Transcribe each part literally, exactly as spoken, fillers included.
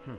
Hmm.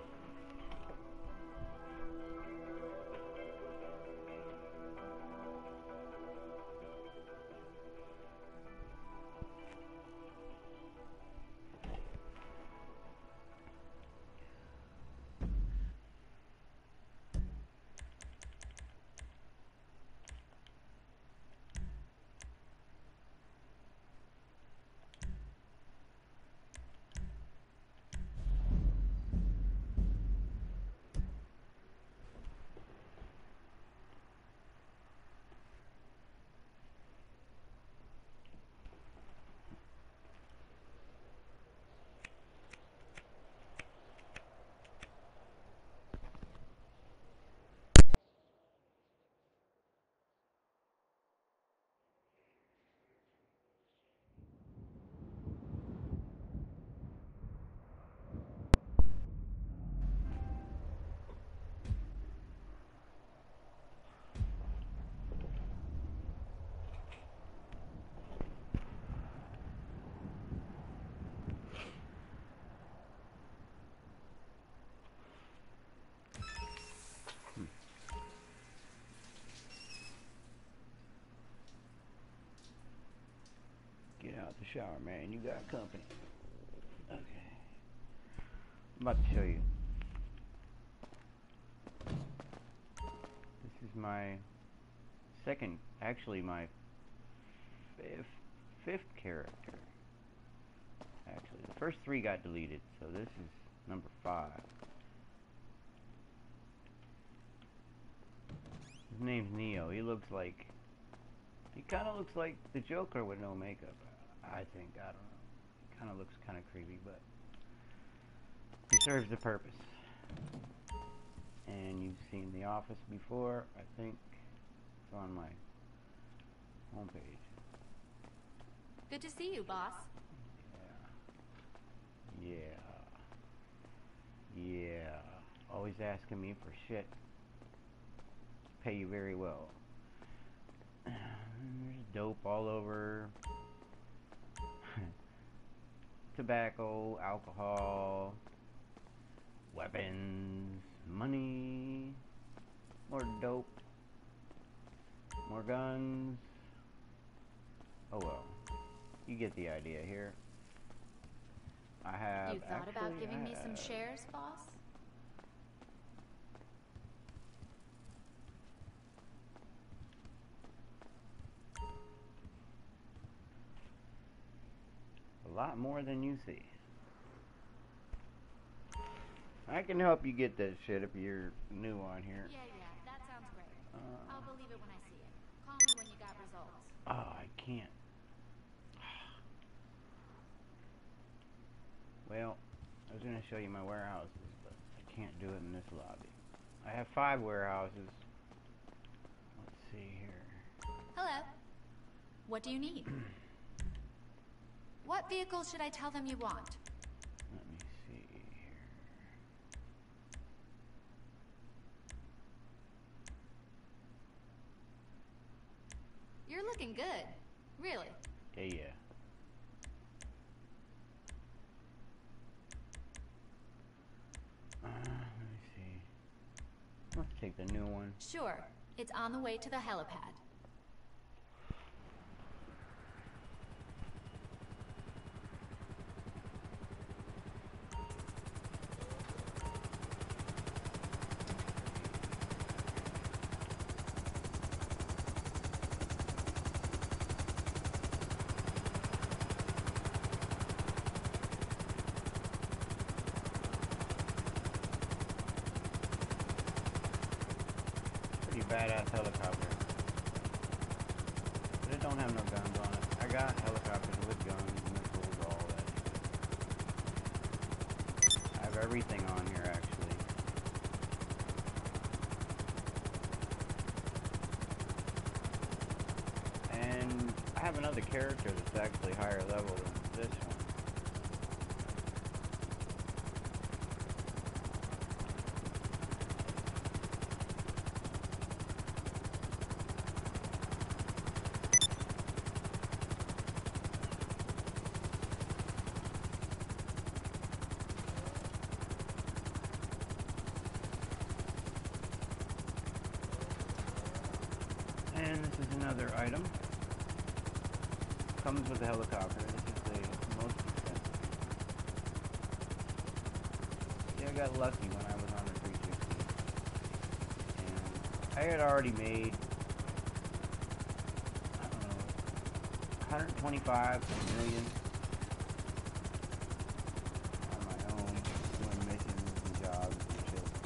Get out the shower, man. You got company. Okay. I'm about to show you. This is my second, actually my fifth, fifth character. Actually, the first three got deleted, so this is number five. His name's Neo. He looks like, he kind of looks like the Joker with no makeup. I think, I don't know. He kind of looks kind of creepy, but he serves the purpose. And you've seen The Office before. I think it's on my homepage. Good to see you, boss. Yeah. Yeah. Yeah. Always asking me for shit. Pay you very well. There's dope all over. Tobacco, alcohol, weapons, money, more dope, more guns. Oh well, you get the idea here. I have. You thought actually, about giving I me some have- shares, boss? A lot more than you see. I can help you get that shit if you're new on here. Yeah, yeah, that sounds great. Uh, I'll believe it when I see it. Call me when you got results. oh, I can't. Well, I was going to show you my warehouses, but I can't do it in this lobby. I have five warehouses. Let's see here. Hello. What do you need? What vehicle should I tell them you want? Let me see here. You're looking good. Really. Yeah, yeah. Uh, let me see. Let's take the new one. Sure. It's on the way to the helipad. Pretty badass helicopter. But it don't have no guns on it. I got helicopters with guns, missiles, all that shit. I have everything on here, actually. And I have another character that's actually higher level than this one. is another item. Comes with a helicopter. This is the most expensive. Yeah, I got lucky when I was on the three sixty. And I had already made, I don't know, one hundred twenty-five million on my own, doing missions and jobs and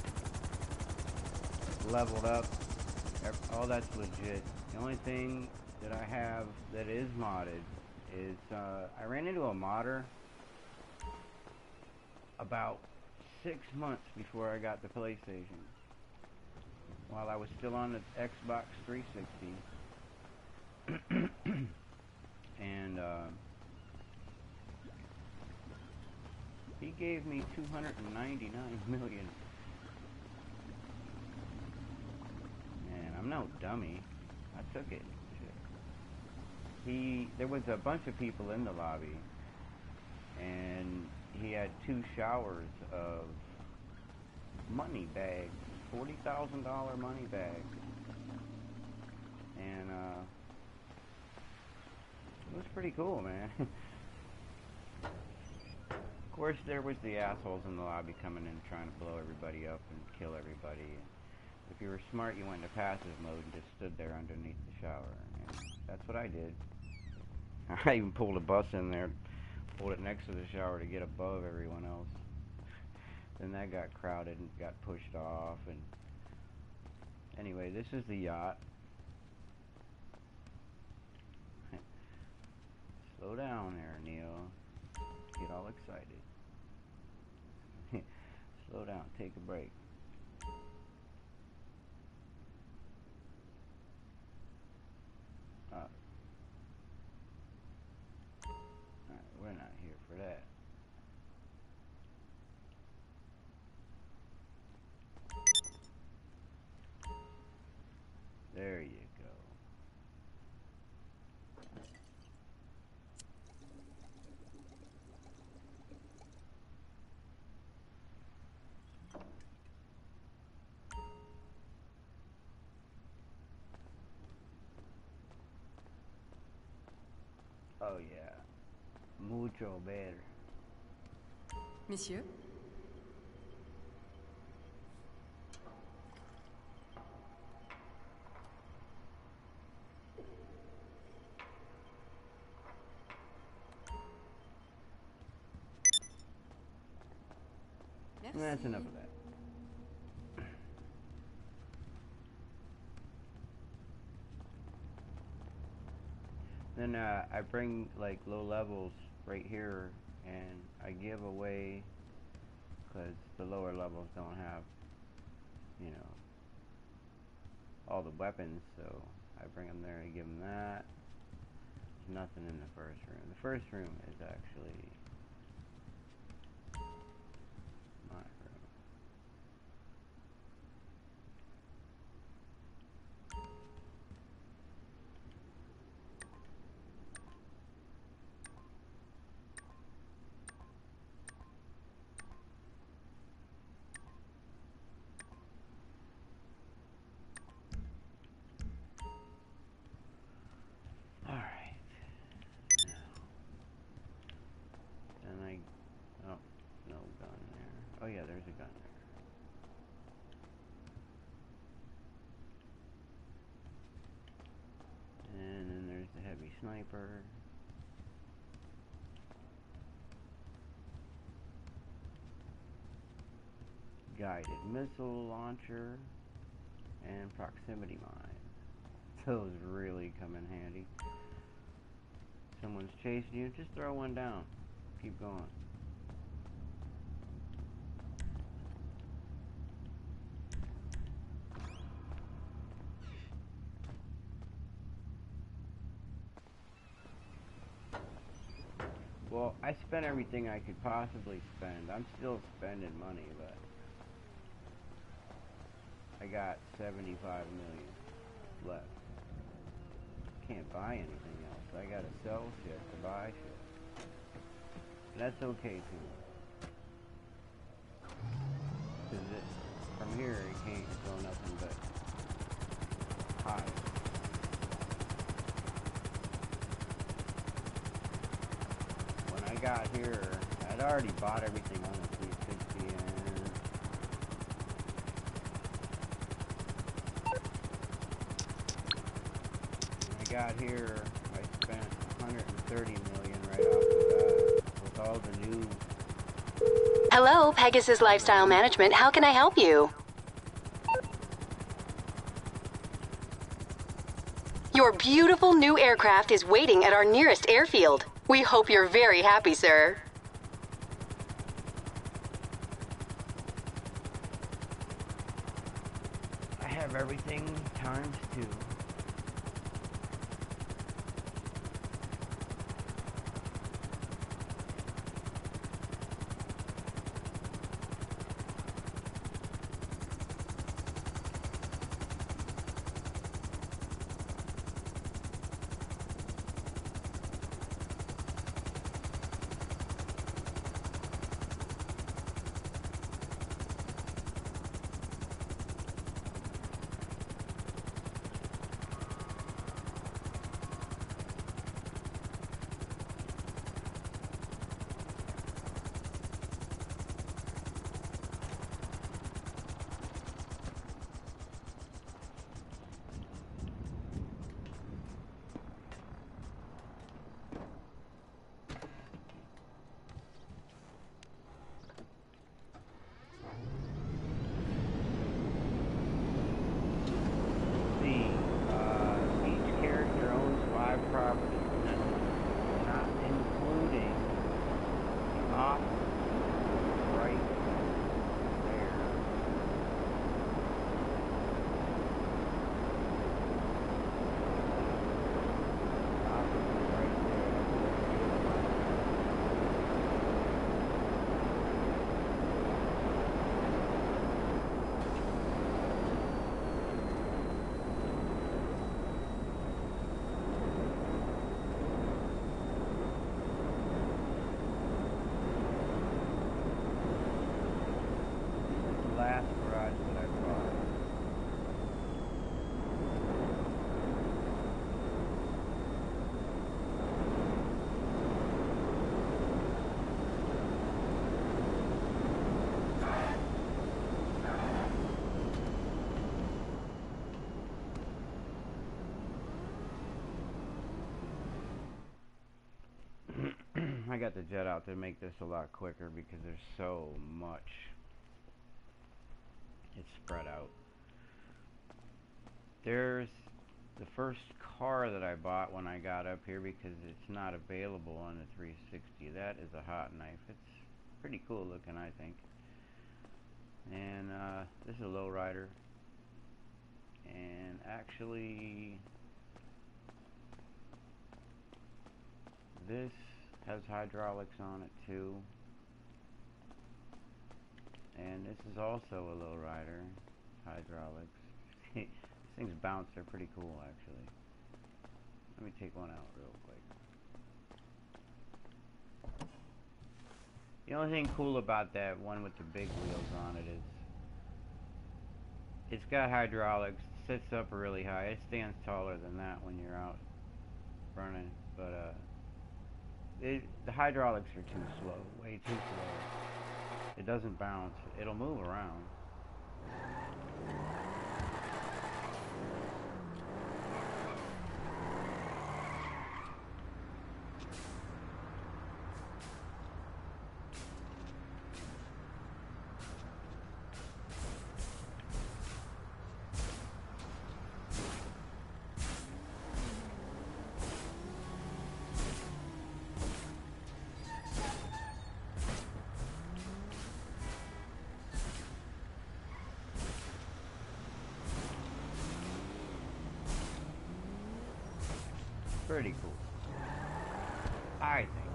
shit. Leveled up. All that's legit. The only thing that I have that is modded is uh, I ran into a modder about six months before I got the PlayStation, while I was still on the Xbox three sixty. And uh, he gave me two hundred ninety-nine million. Man, I'm no dummy. I took it. Shit. He, there was a bunch of people in the lobby, and he had two showers of money bags, forty thousand dollar money bags, and uh, it was pretty cool, man. Of course, there was the assholes in the lobby coming in trying to blow everybody up and kill everybody. If you were smart, you went into passive mode and just stood there underneath the shower. And that's what I did. I even pulled a bus in there, pulled it next to the shower to get above everyone else. Then that got crowded and got pushed off. And anyway, this is the yacht. Slow down there, Neo. Get all excited. Slow down. Take a break. Uh, Alright, we're not here for that. There you go. Oh yeah, mucho better. Messieurs? Merci. That's enough of that. Then uh, I bring like low levels right here, and I give away, because the lower levels don't have, you know, all the weapons, so I bring them there and give them that. There's nothing in the first room. The first room is actually my room. Oh yeah, there's a gun there. And then there's the heavy sniper. Guided missile launcher. And proximity mine. Those really come in handy. Someone's chasing you, just throw one down. Keep going. Well, I spent everything I could possibly spend. I'm still spending money, but I got seventy-five million left. Can't buy anything else. I gotta sell shit to buy shit. That's okay too. Cause it, from here it can't go nothing but high. got here, I'd already bought everything on the three sixty, and when I got here, I spent one hundred thirty million right off the bat with all the new. Hello, Pegasus Lifestyle Management. How can I help you? Your beautiful new aircraft is waiting at our nearest airfield. We hope you're very happy, sir. I have everything times two. Last garage that I bought. I got the jet out to make this a lot quicker because there's so much. It's spread out. There's the first car that I bought when I got up here because it's not available on the three sixty. That is a hot knife. It's pretty cool looking, I think. And uh, this is a lowrider. And actually, this has hydraulics on it too. And this is also a lowrider, hydraulics. These things bounce, they're pretty cool actually. Let me take one out real quick. The only thing cool about that one with the big wheels on it is it's got hydraulics, sits up really high. It stands taller than that when you're out running, but uh, it, the hydraulics are too slow, way too slow. It doesn't bounce. It'll move around. Pretty cool. I think it is.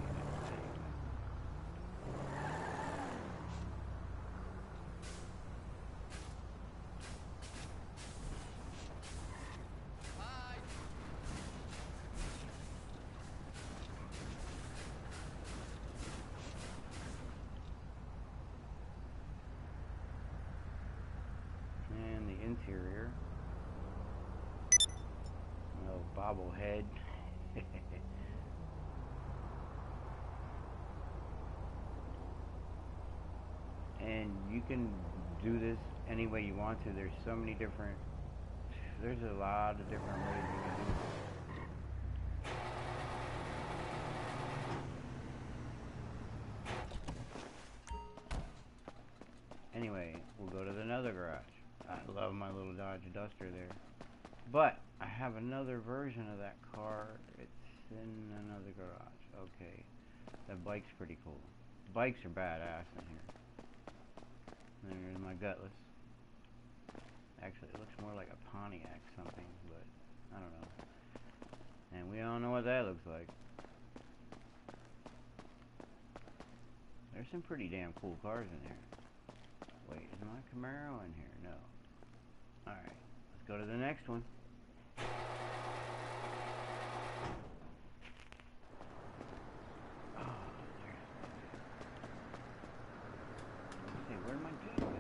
And the interior. A little bobblehead. and you can do this any way you want to. There's so many different, there's a lot of different ways you can do it. Anyway, we'll go to another garage. I love my little Dodge Duster there. But I have another version of that car. It's in another garage. Okay. That bike's pretty cool. Bikes are badass in here. There's my Gutless. Actually, it looks more like a Pontiac something, but I don't know. And we all know what that looks like. There's some pretty damn cool cars in here. Wait, is my Camaro in here? No. Alright, let's go to the next one. Oh, there's let's see, where'd my game go?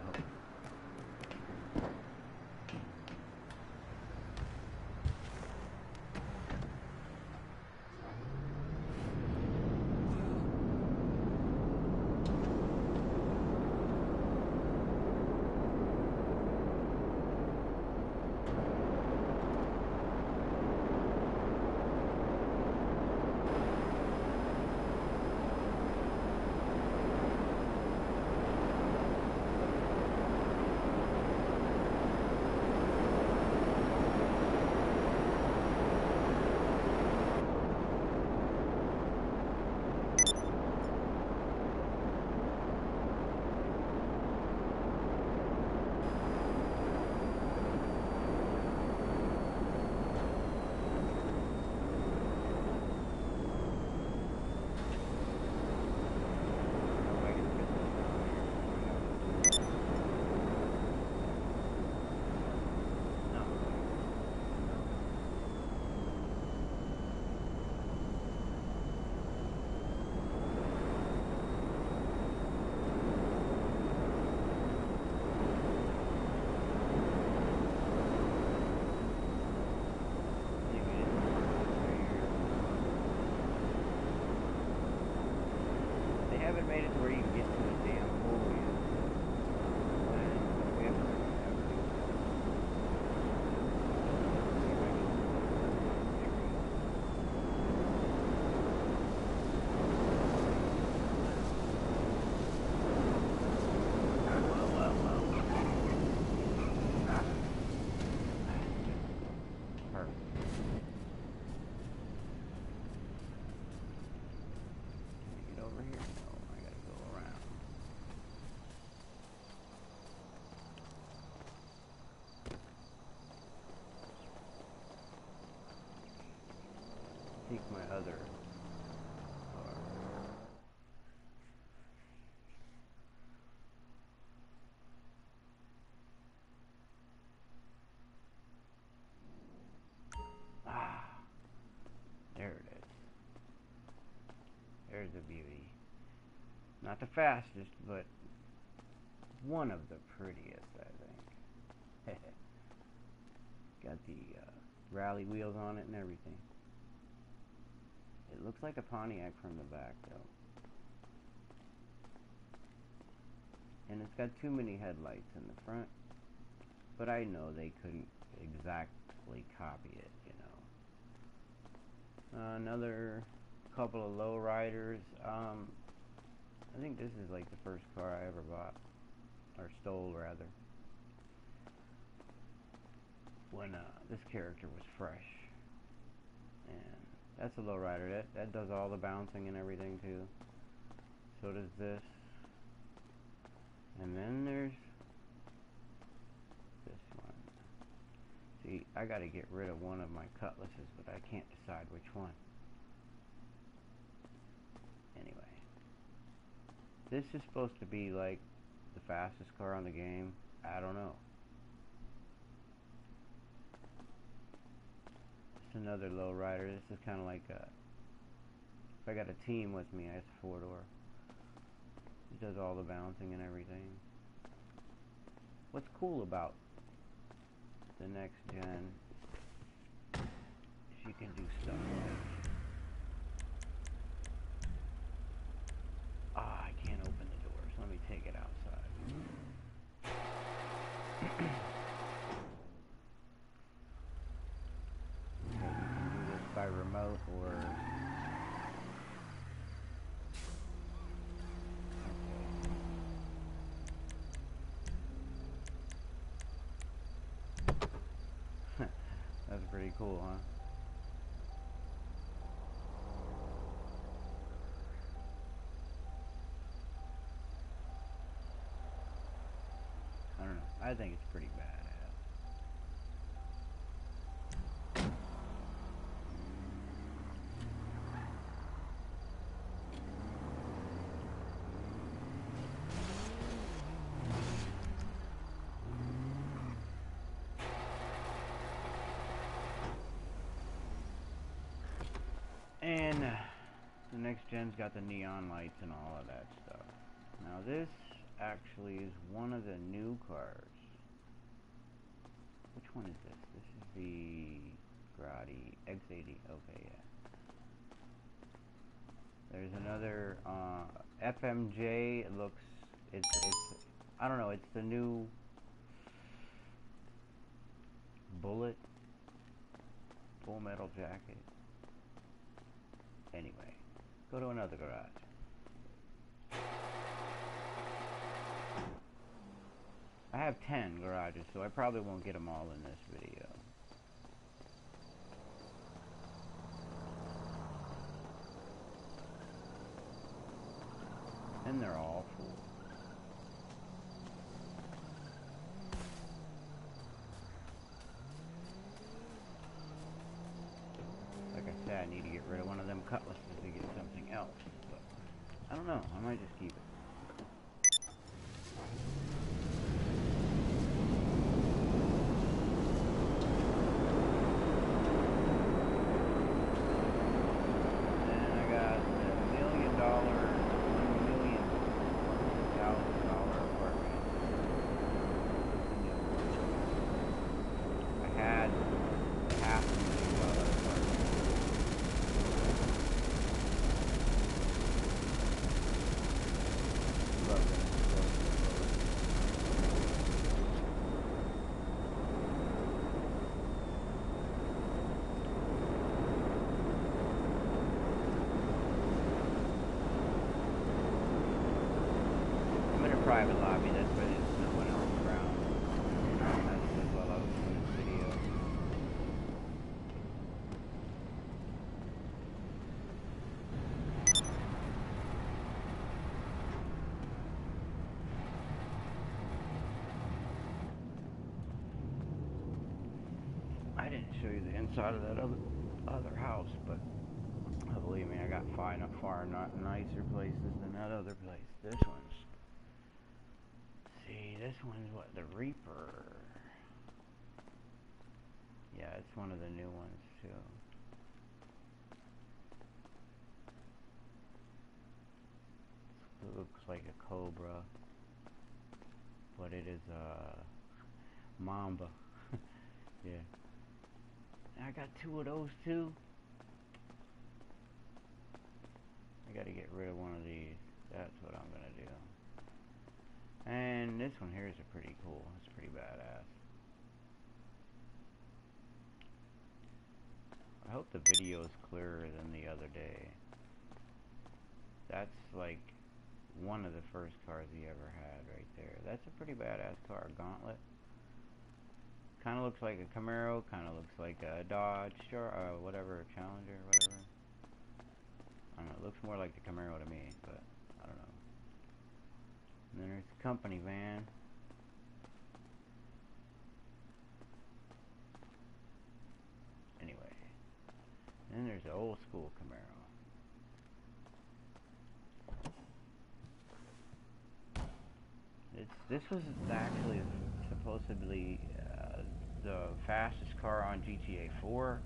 Haven't made it to where you can get to the damn hole yet. And we have to perfect. Get over here. Take my other car. Ah, there it is. There's the beauty. Not the fastest, but one of the prettiest, I think. Got the uh, rally wheels on it and everything. It looks like a Pontiac from the back, though. And it's got too many headlights in the front. But I know they couldn't exactly copy it, you know. Uh, another couple of lowriders. Um, I think this is like the first car I ever bought. Or stole, rather. When uh, this character was fresh. And that's a lowrider. That that does all the bouncing and everything too. So does this. And then there's this one. See, I got to get rid of one of my Cutlasses, but I can't decide which one. Anyway, this is supposed to be like the fastest car on the game. I don't know. Another low rider. This is kind of like a, if I got a team with me, it's a four door. It does all the bouncing and everything. What's cool about the next gen is you can do stuff like, ah, oh, I can't open the doors. Let me take it outside. do this by remote or... Okay. That's pretty cool, huh? I don't know. I think it's pretty badass. And uh, the next gen's got the neon lights and all of that stuff. Now this actually is one of the new cars. Which one is this? This is the Grotti X eighty. Okay, yeah. There's another uh, F M J. It looks, it's, it's, I don't know. It's the new Bullet Full Metal Jacket. Anyway, go to another garage. I have ten garages, so I probably won't get them all in this video. And they're all full. Like I said, I need to get rid of one of them cutlasses to get something else. But I don't know. I might just keep it. Private lobby, that's why there's no one else around. That's while I was doing this video. I didn't show you the inside of that other other house, but oh, believe me, I got far, far not nicer places than that other place. This one's See, this one's what, the Reaper. Yeah, it's one of the new ones too. It looks like a Cobra, but it is a Mamba. Yeah. I got two of those too. I gotta get rid of one of these. That's what I'm gonna do. And this one here is a pretty cool. It's pretty badass. I hope the video is clearer than the other day. That's like one of the first cars he ever had right there. That's a pretty badass car. Gauntlet. Kind of looks like a Camaro. Kind of looks like a Dodge, Char uh, whatever, Challenger, whatever. I don't know. It looks more like the Camaro to me, but I don't know. And then there's the company van. Anyway. Then there's the old school Camaro. It's, this was actually supposedly uh, the fastest car on G T A four.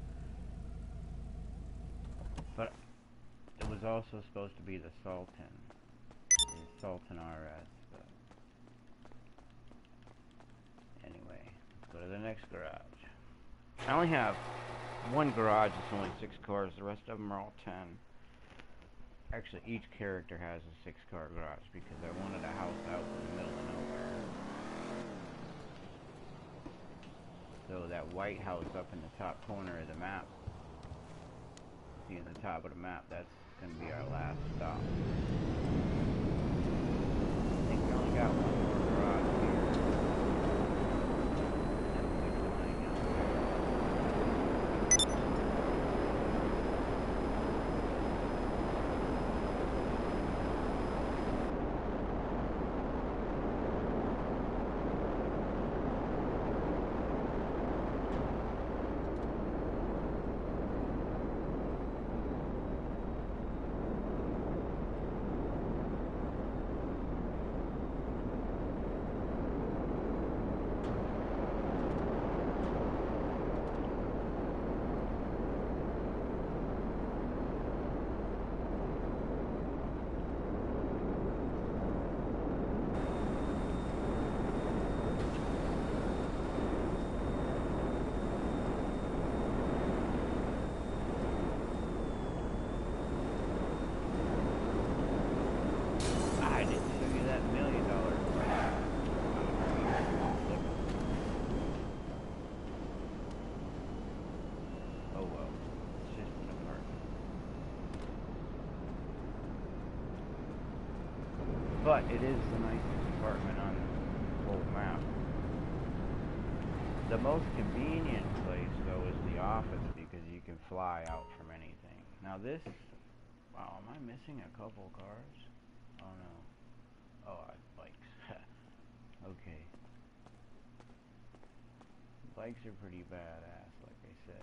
But it was also supposed to be the Sultan. The Sultan R S. But anyway, let's go to the next garage. I only have one garage that's only six cars. The rest of them are all ten. Actually, each character has a six car garage because I wanted a house out in the middle of nowhere. So that White House up in the top corner of the map, see in the top of the map, that's going to be our last stop. I think we only got one more garage here. And then we'll be flying out. But it is the nicest apartment on the whole map. The most convenient place, though, is the office because you can fly out from anything. Now this... Wow, am I missing a couple cars? Oh no. Oh, I bikes. Okay. Bikes are pretty badass, like I said.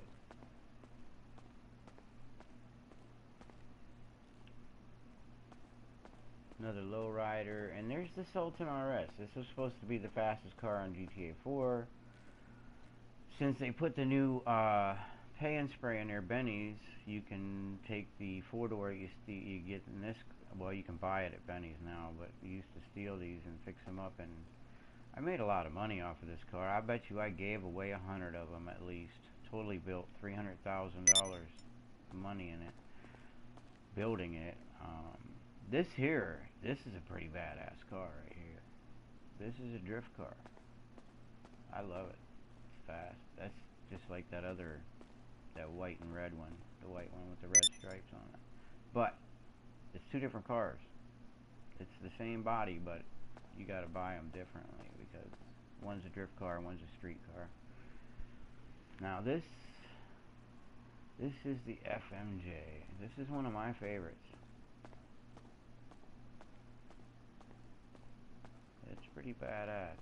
Another lowrider, and there's the Sultan R S. This was supposed to be the fastest car on G T A four. Since they put the new uh, pay and spray in their Benny's, you can take the four-door you, you get in this. Well, you can buy it at Benny's now, but we used to steal these and fix them up, and I made a lot of money off of this car. I bet you I gave away a hundred of them at least. Totally built three hundred thousand dollars money in it, building it. Um, This here, this is a pretty badass car right here. This is a drift car. I love it. It's fast. That's just like that other, that white and red one. The white one with the red stripes on it. But, it's two different cars. It's the same body, but you gotta buy them differently because one's a drift car and one's a street car. Now this, this is the F M J. This is one of my favorites. It's pretty badass.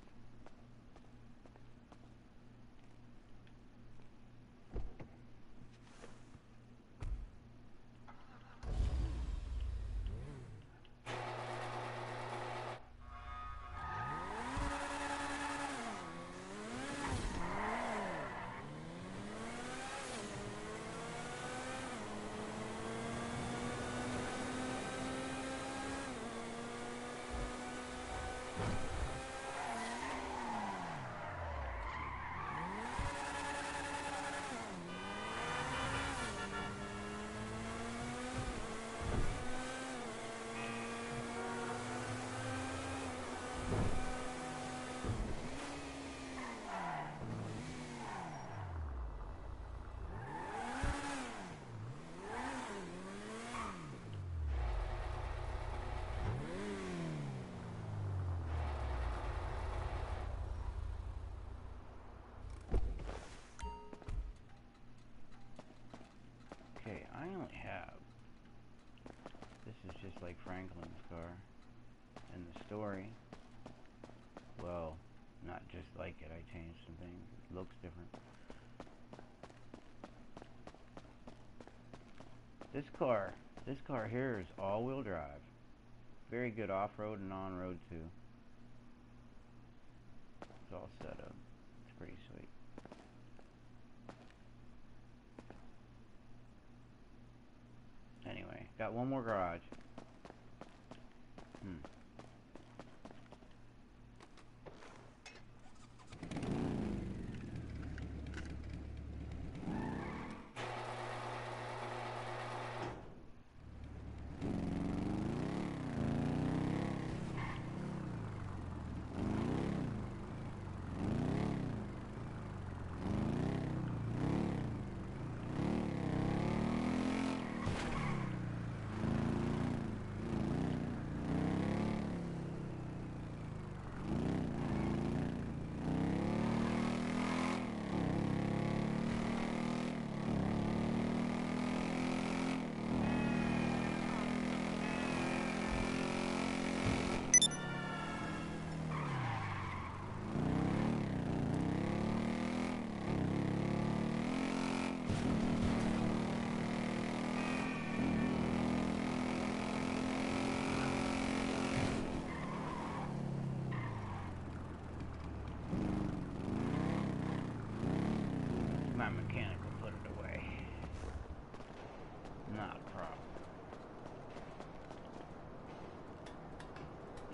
Okay, I only have, this is just like Franklin's car in the story. Well, not just like it, I changed some things. It looks different. This car, this car here is all-wheel drive. Very good off-road and on-road too. It's all set up. It's pretty sweet. Anyway, got one more garage. Hmm.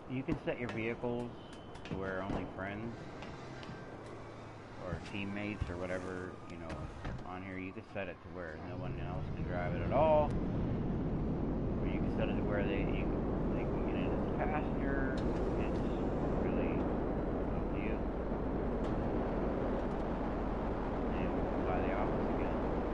you can set your vehicles to where only friends or teammates or whatever, you know, on here, you can set it to where no one else can drive it at all. Or you can set it to where they, you, they can get in as a passenger. It's really up to you. And we'll buy the office again.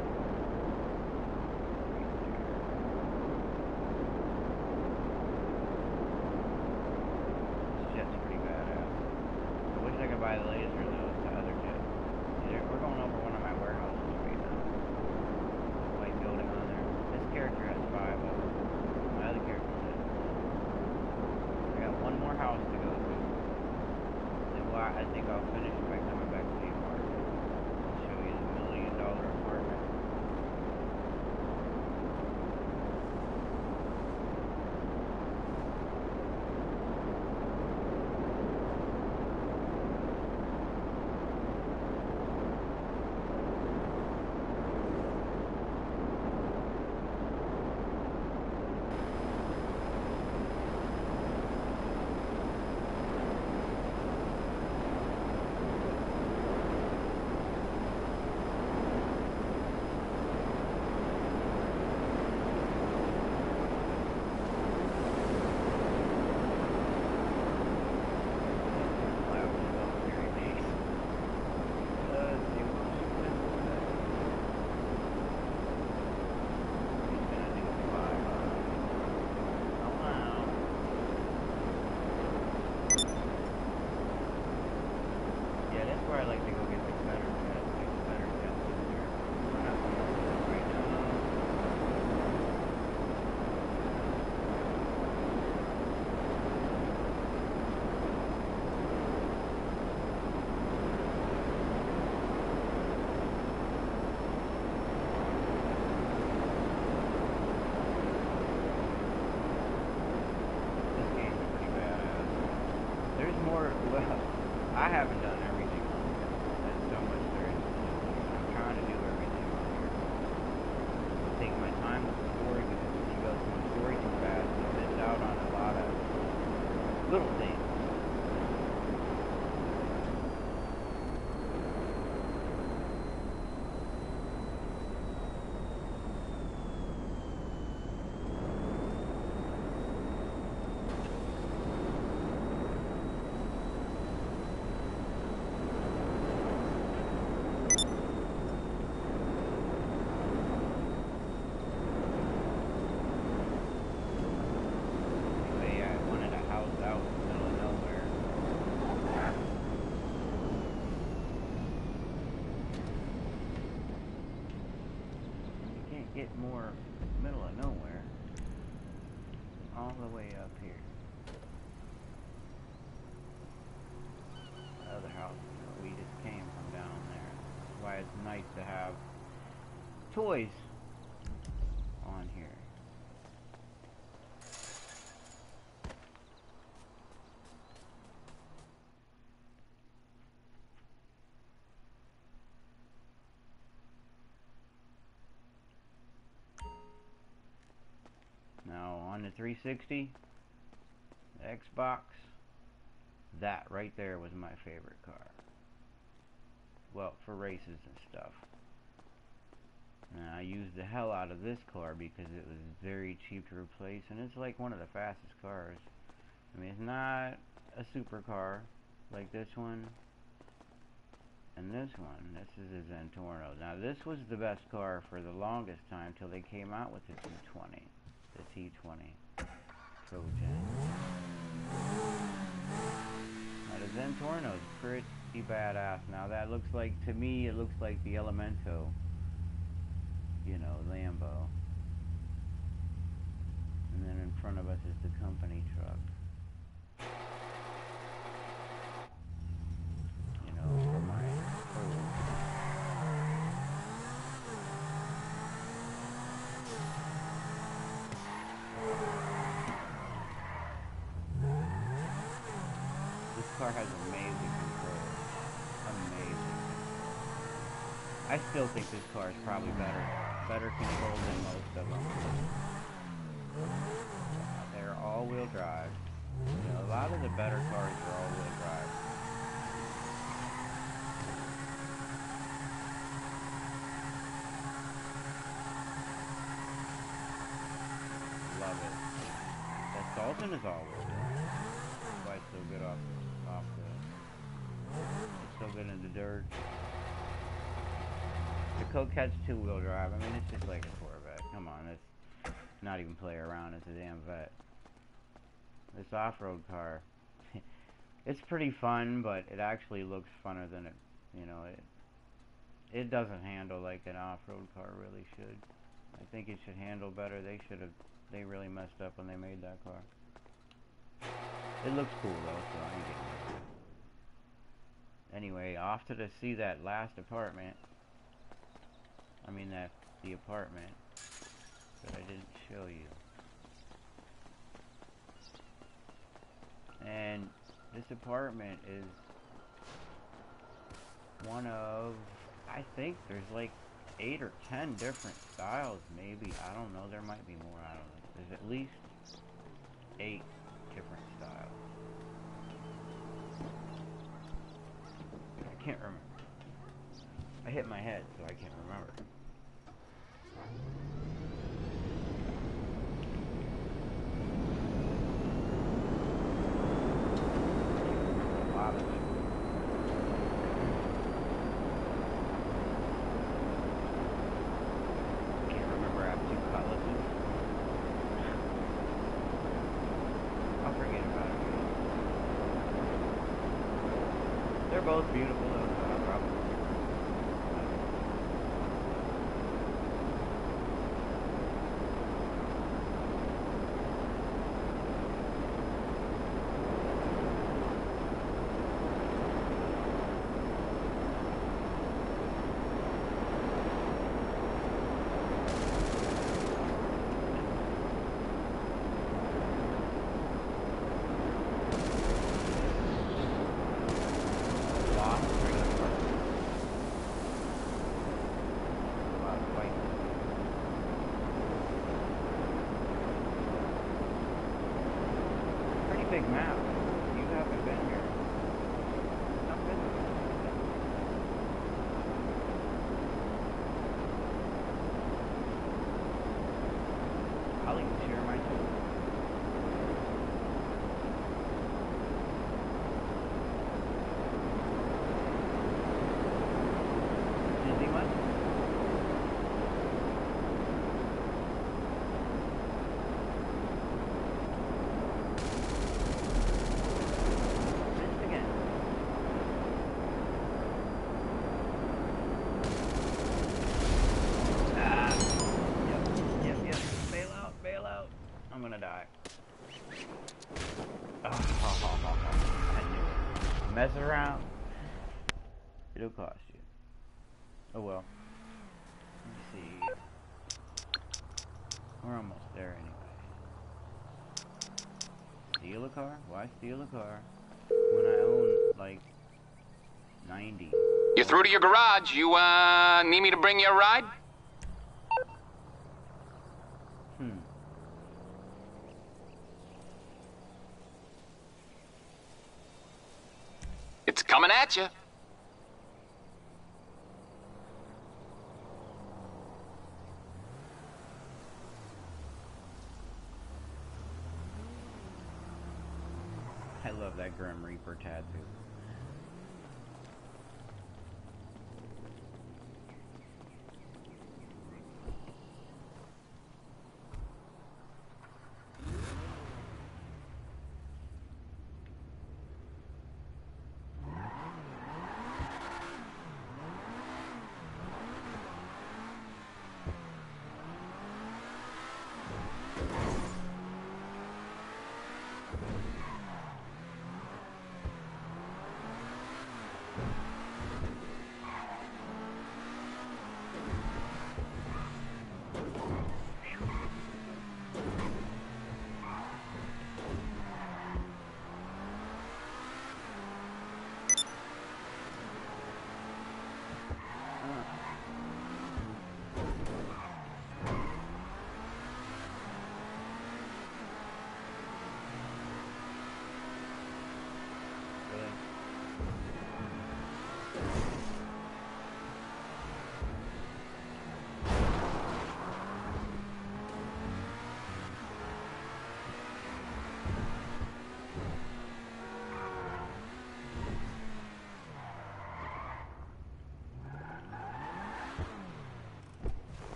This jet's pretty badass. I wish I could buy the laser though, the other jet. Yeah, we're going over one of my warehouses right now. White building on there. This character has five of them. My other character has one. I got one more house to go to. Then why I think I'll finish by coming back to the apartment. I'll show you the million dollar apartment. Where I like to go get the better jets, like the better jets in here. We're not going to do that right now. This game's pretty badass. There's more, well, I haven't done everything. So much there is. I'm trying to do everything on here. I'm taking my time with the story because if you go through the story too fast, you miss out on a lot of little things. Get more middle of nowhere all the way up here. The other house we just came from down there. That's why it's nice to have toys on here. Now on the three sixty, the Xbox, that right there was my favorite car. Well, for races and stuff. And I used the hell out of this car because it was very cheap to replace, and it's like one of the fastest cars. I mean, it's not a supercar like this one and this one. This is a Zentorno. Now this was the best car for the longest time till they came out with the T twenty. The T twenty Trojan. Now the Zentorno is pretty badass. Now that looks like, to me, it looks like the Elemento, you know, Lambo. And then in front of us is the company truck. You know, for my food. This car has amazing control. Amazing. I still think this car is probably better, better controlled than most of them. They're all-wheel drive. You know, a lot of the better cars are all-wheel drive. Love it. That Sultan is all-wheel drive. That's why it's so good off, off the... It's so good in the dirt. The Coquette's two-wheel drive. I mean, it's just like a Corvette. Come on, it's not even play around. It's a damn vet. This off-road car, it's pretty fun, but it actually looks funner than it, you know, it it doesn't handle like an off-road car really should. I think it should handle better. They should have, they really messed up when they made that car. It looks cool though, so I'm getting it. Anyway, off to the, see that last apartment. I mean that, the apartment that I didn't show you. And this apartment is one of, I think there's like eight or ten different styles, maybe. I don't know, there might be more, I don't know. There's at least eight different styles. I can't remember. I hit my head, so I can't remember. They're both beautiful though, so I'll probably... Big map. You haven't been here. Not been here. I'll even share my tool. Dizzy much? I'm gonna die. Oh, I knew it. Mess around, it'll cost you. Oh well. Let me see. We're almost there anyway. Steal a car? Why steal a car when I own like ninety? You're through to your garage. You uh need me to bring you a ride? Hmm. It's coming at you. I love that Grim Reaper tattoo.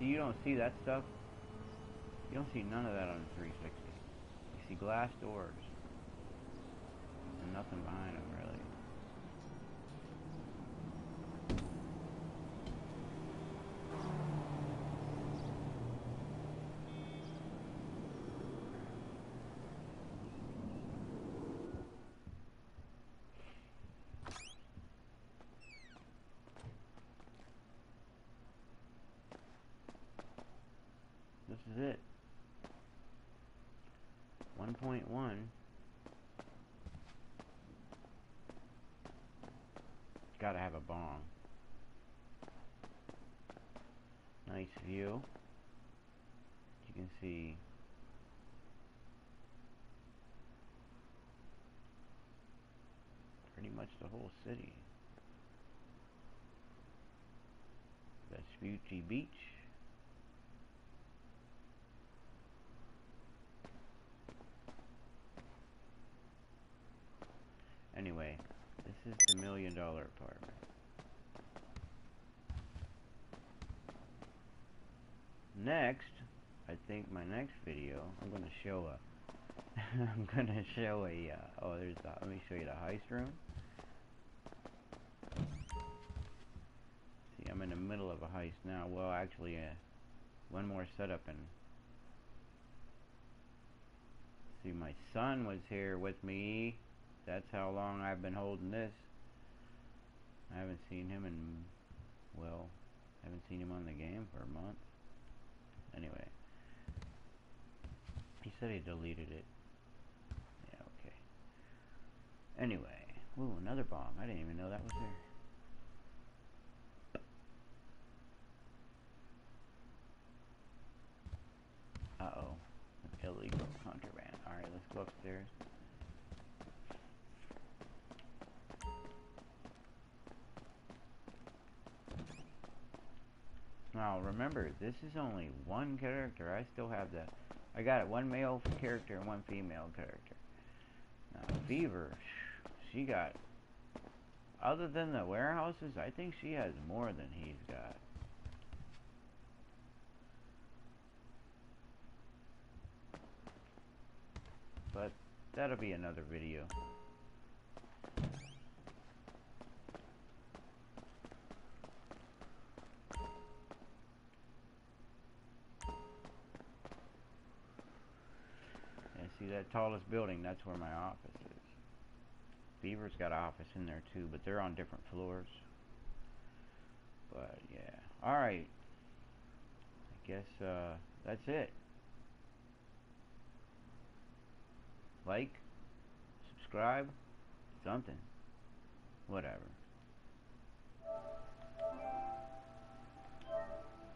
See, you don't see that stuff. You don't see none of that on the three sixty. You see glass doors. And nothing behind them, really. This is it. one point one. Gotta have a bong. Nice view. You can see pretty much the whole city. Vespucci Beach. Anyway, this is the million dollar apartment. Next, I think my next video, I'm going to show a, I'm going to show a, uh, oh there's the, let me show you the heist room. See, I'm in the middle of a heist now. Well, actually, uh, one more setup and, see, my son was here with me. That's how long I've been holding this. I haven't seen him in, well, I haven't seen him on the game for a month. Anyway. He said he deleted it. Yeah, okay. Anyway. Ooh, another bomb. I didn't even know that was there. Uh-oh. Illegal contraband. Alright, let's go upstairs. Now remember, this is only one character. I still have the, I got it, one male character and one female character. Now Fever, she got, other than the warehouses, I think she has more than he's got. But that'll be another video. See that tallest building, that's where my office is. Beaver's got an office in there too, but they're on different floors. But yeah. Alright. I guess uh, that's it. Like, subscribe, something. Whatever.